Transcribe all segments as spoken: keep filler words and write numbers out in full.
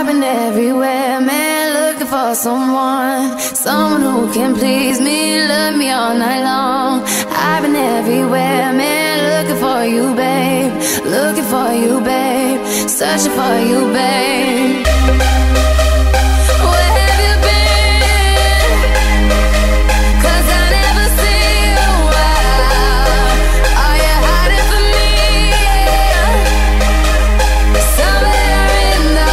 been everywhere, man, looking for someone, someone who can please me, love me all night long. I've been everywhere, man, looking for you, babe, looking for you, babe, searching for you, babe. Where have you been? 'Cause I never see you out. Are you hiding from me? Somewhere in the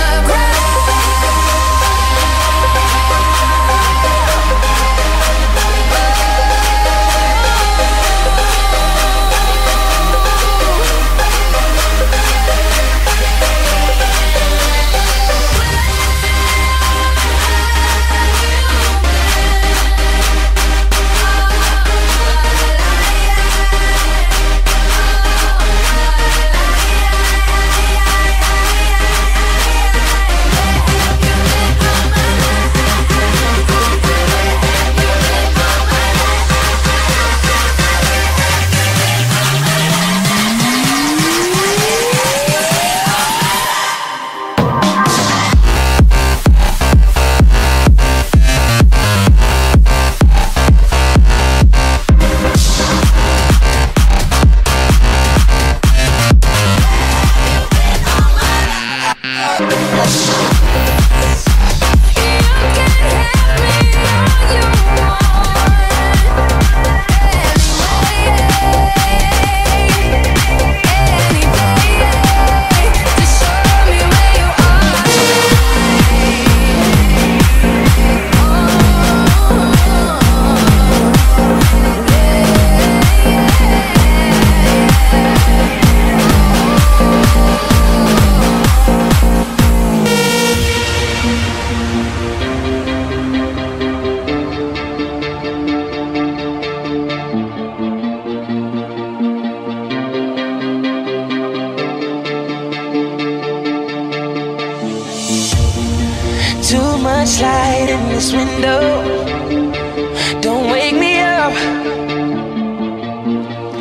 too much light in this window. Don't wake me up.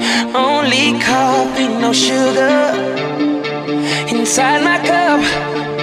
Only coffee, no sugar inside my cup.